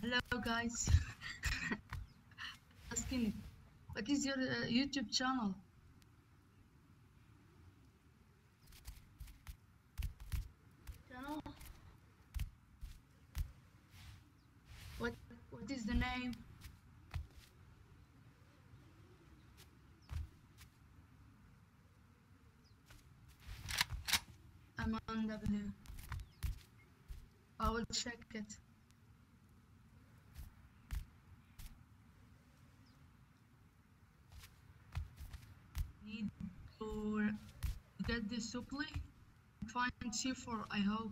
Hello guys, asking what is your YouTube channel? Channel? What what is the name? I'm on W. I will check it. Need to get this supply. Find C4, I hope.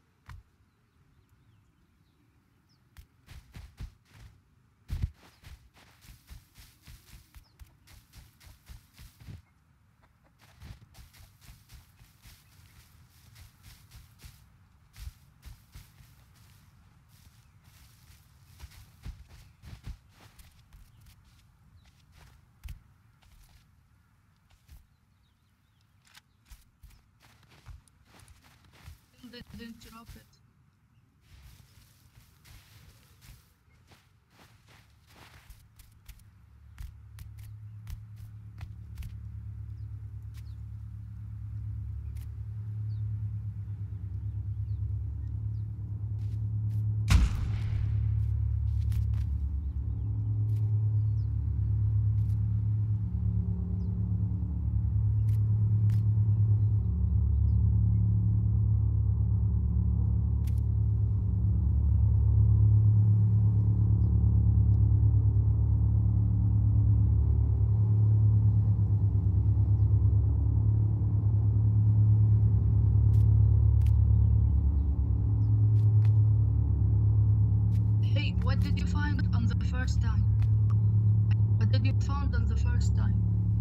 They didn't drop it. Hey, what did you find on the first time? What did you find on the first time?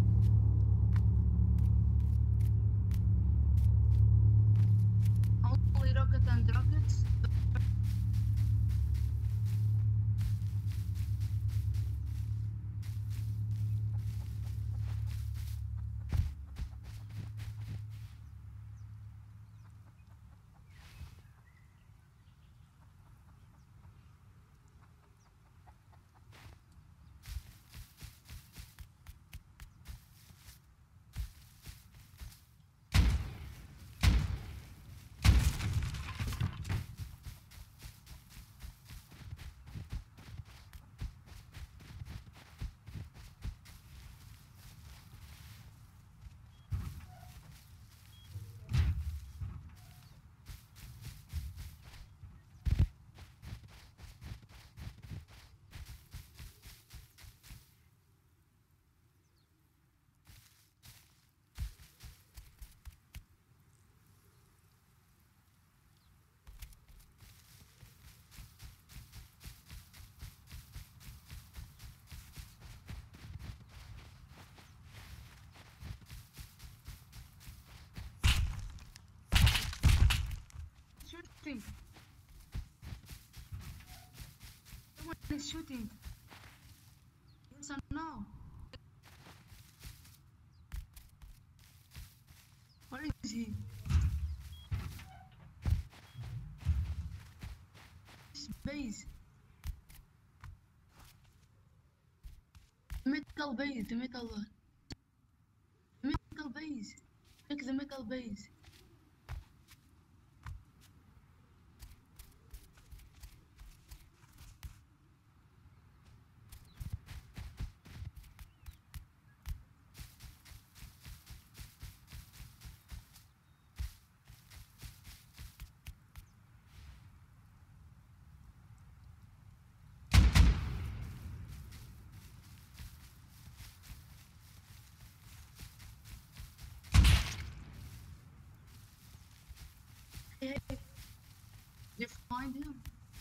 Only rocket and rockets? Shooting. Someone is shooting. Yes or no? Where is he? This base. Metal base, the metal one. Metal base. Take the metal base. Hey, you find him?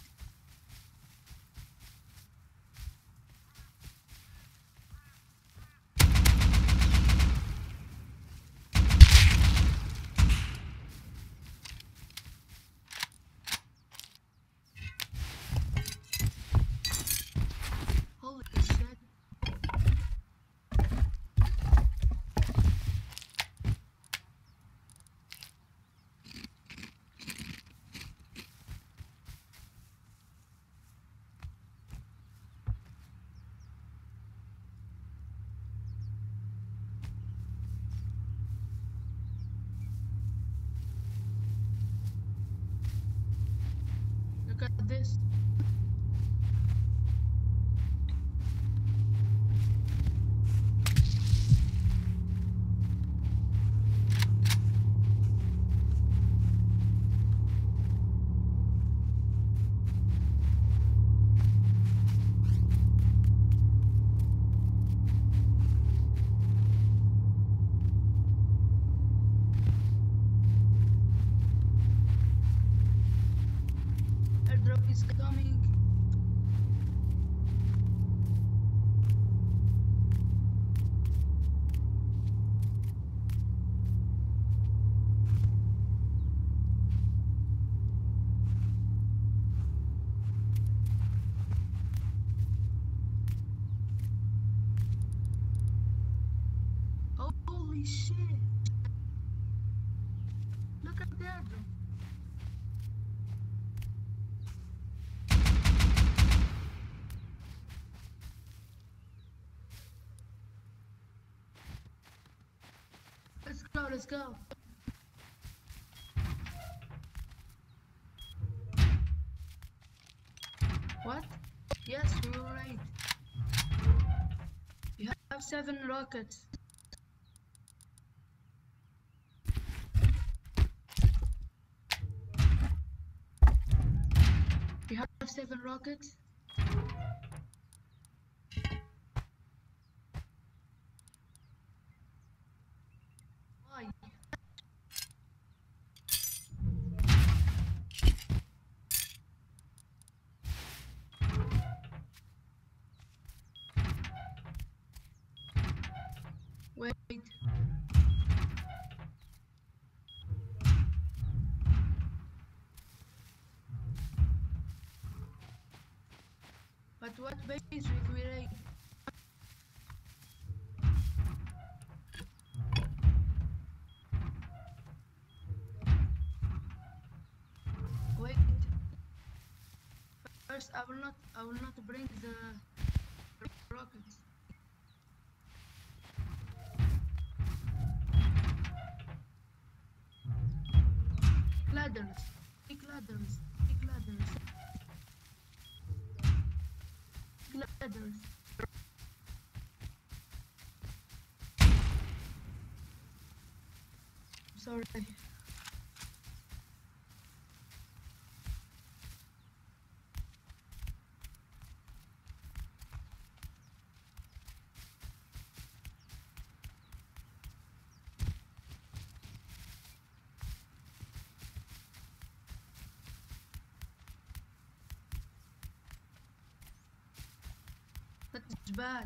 Holy shit. this. Airdrop is coming. Holy shit! Look at the airdrop. Let's go, let's go. What? Yes, we were right. You have 7 rockets. You have 7 rockets? Why? Wait. But what base if we raid? Wait. First, I will not bring the rockets. Ladders. Big ladders. Big ladders. Big ladders. Sorry. That's bad.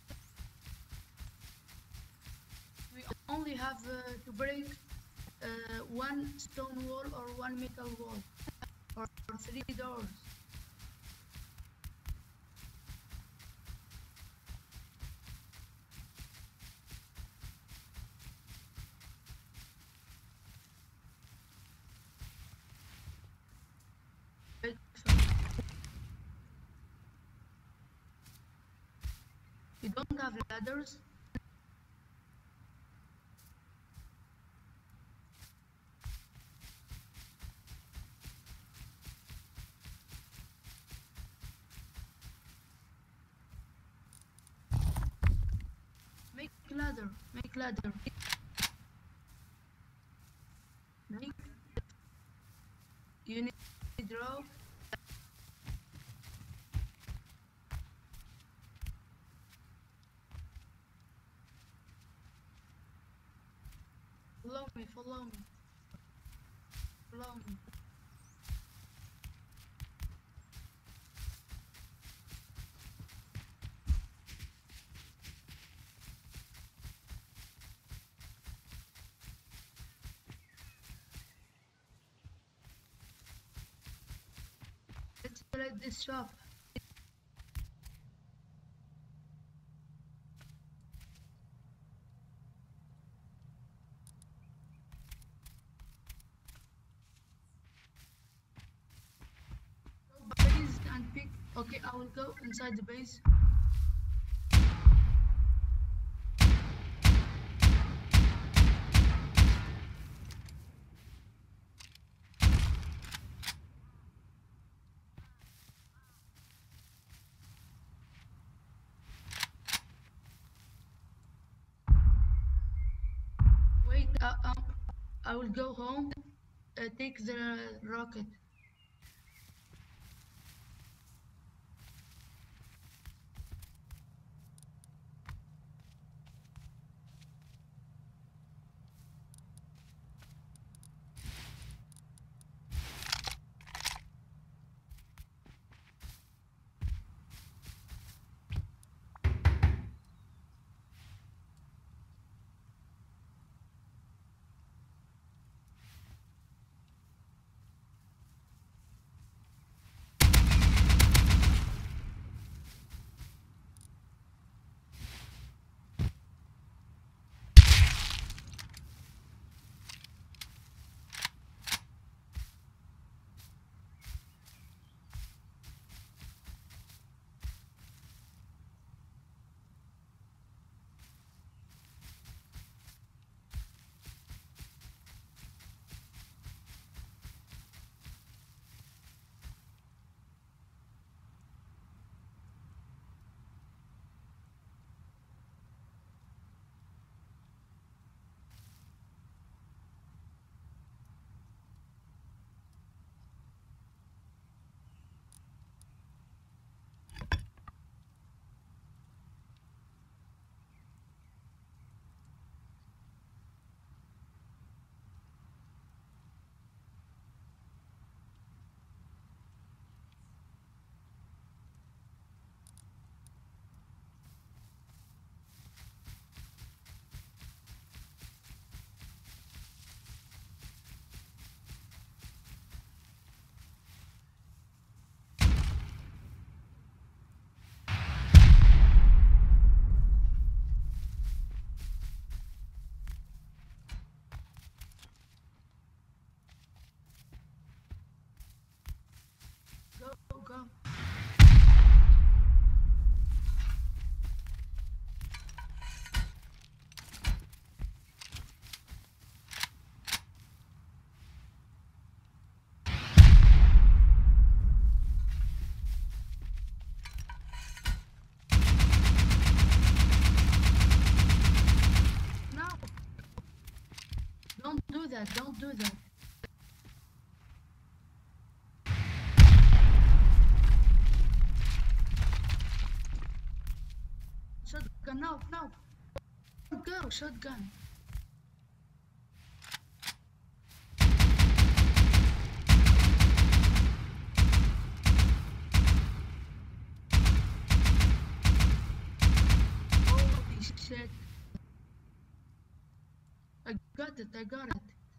We only have to break 1 stone wall or 1 metal wall or 3 doors. Wait, you don't have ladders? Make ladder. Make ladder. Make. You need rope. Follow me, follow me. Follow me. Let's raid this shop. Go base and pick. Okay, I will go inside the base. I will go home, take the rocket. Go, go. No, don't do that. Don't do that. Shotgun, no, no. Go, shotgun. Holy shit. I got it, I got it.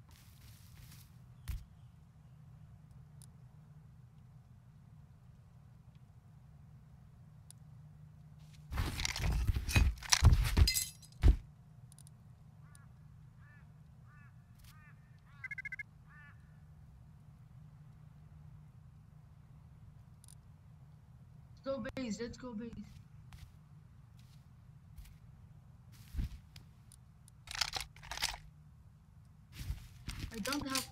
Go base, let's go base. I don't have.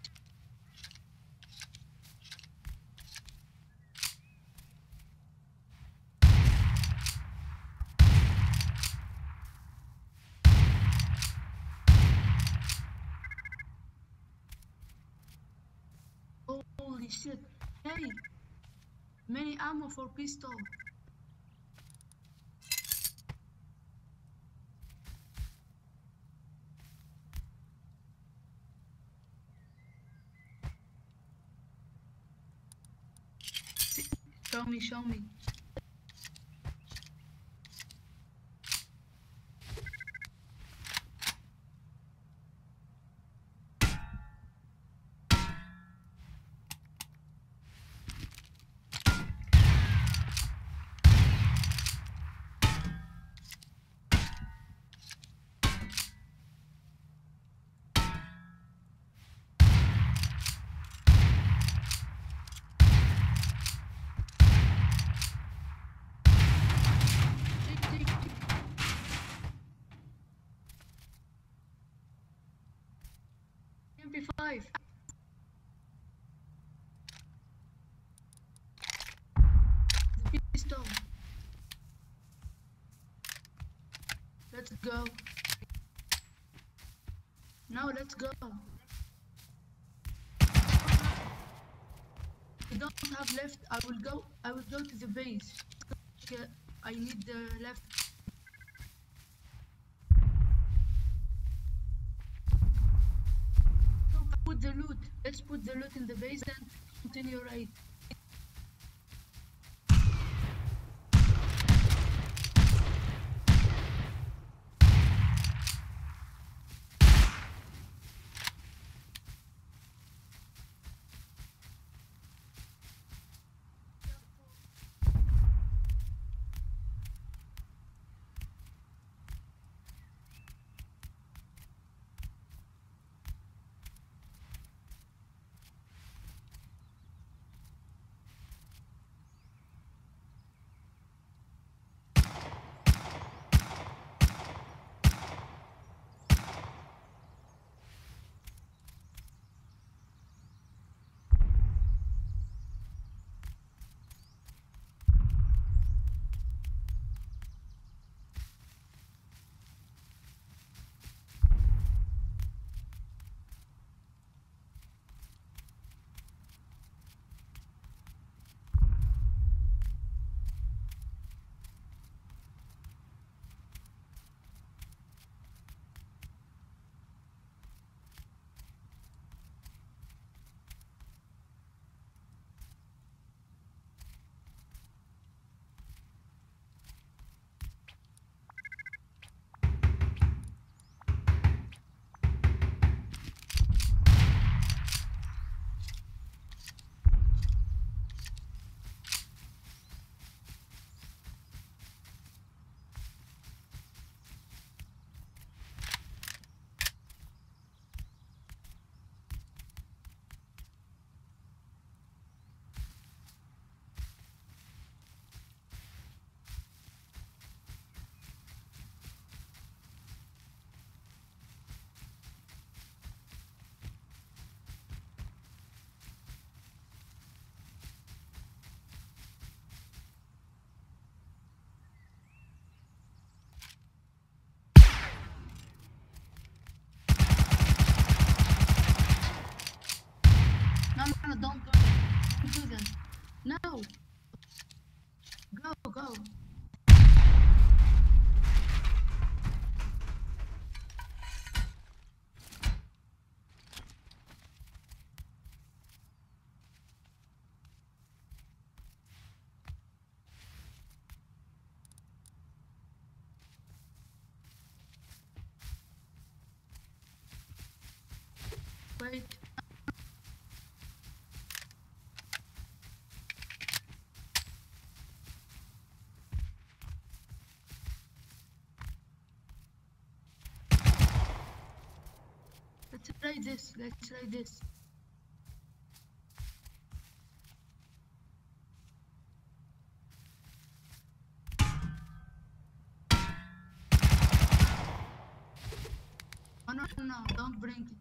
Holy shit. Hey, many ammo for pistol. Show me, show me. MP5. The pistol. Let's go. Now let's go. We don't have left. I will go to the base. Okay, I need the left. So put the loot. Let's put the loot in the base and continue right. No, don't do that. No. Go. Wait. Let's try this. Oh, no, don't bring it.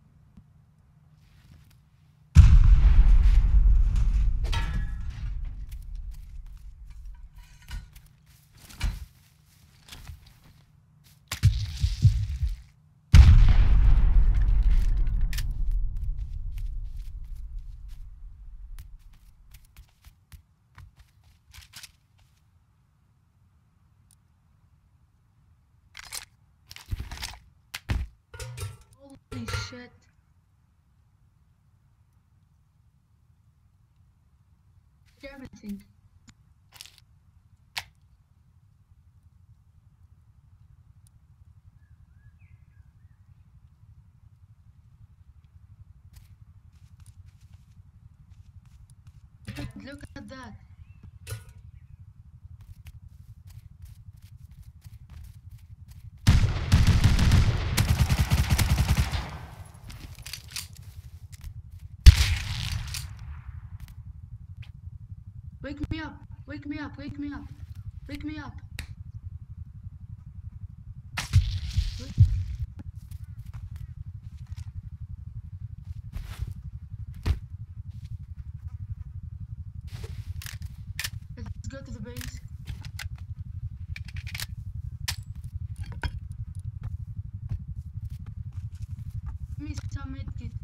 Holy shit. Everything. Look at that. Wake me up. Wake me up. Wake me up. Wake me up. Let's go to the base. Give me a medkit.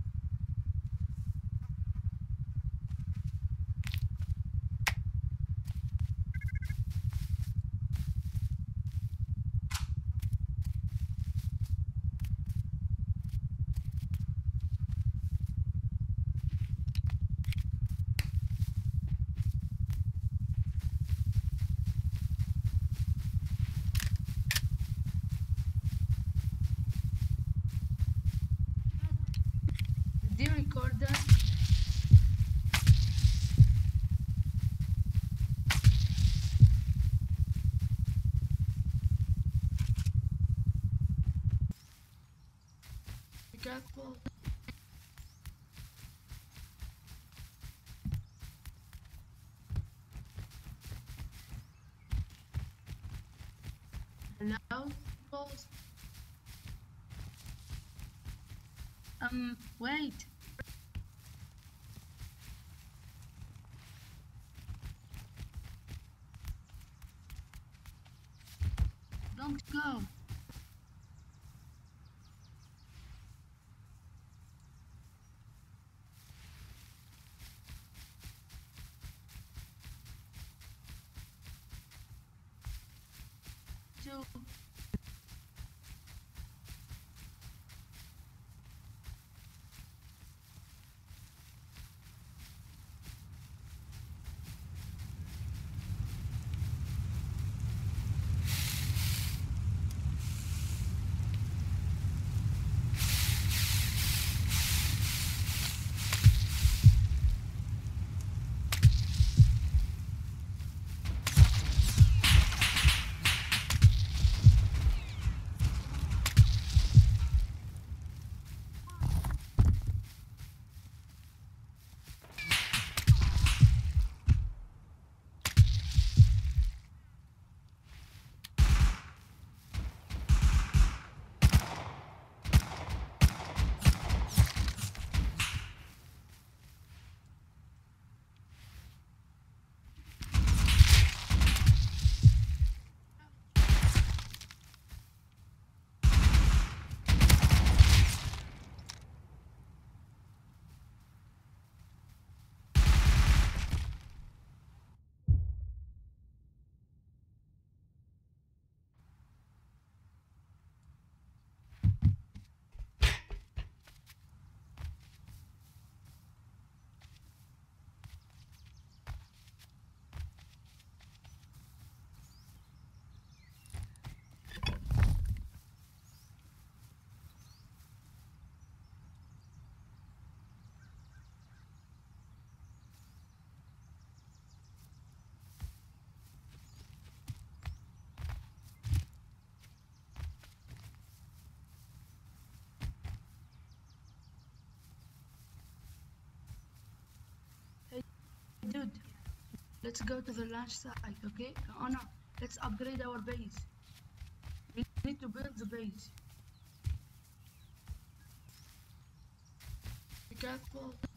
Did you record that? Be careful. Hello? Pause. Wait. Don't go. Two. Dude, let's go to the launch site, okay? Oh no, let's upgrade our base. We need to build the base. Be careful.